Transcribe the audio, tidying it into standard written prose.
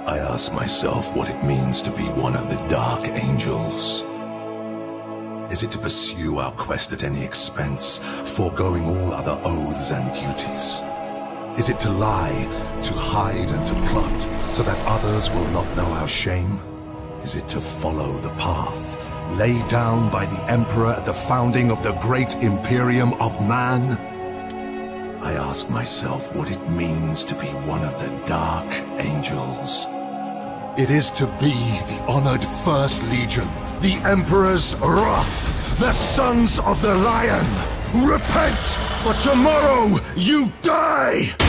I ask myself what it means to be one of the Dark Angels. Is it to pursue our quest at any expense, foregoing all other oaths and duties? Is it to lie, to hide and to plot, so that others will not know our shame? Is it to follow the path laid down by the Emperor at the founding of the great Imperium of Man? I ask myself what it means to be one of the Dark Angels. It is to be the honored First Legion, the Emperor's wrath, the Sons of the Lion. Repent, for tomorrow you die!